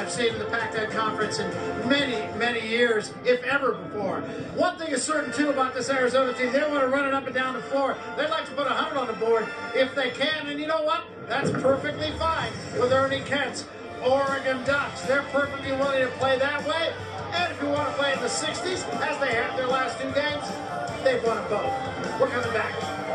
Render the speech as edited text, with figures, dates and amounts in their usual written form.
I've seen in the Pac-10 Conference in many, many years, if ever before. One thing is certain, too, about this Arizona team. They want to run it up and down the floor. They'd like to put 100 on the board if they can, and you know what? That's perfectly fine with Ernie Kent's Oregon Ducks. They're perfectly willing to play that way, and if you want to play in the 60s, as they have their last 2 games, they've won them both. We're coming back.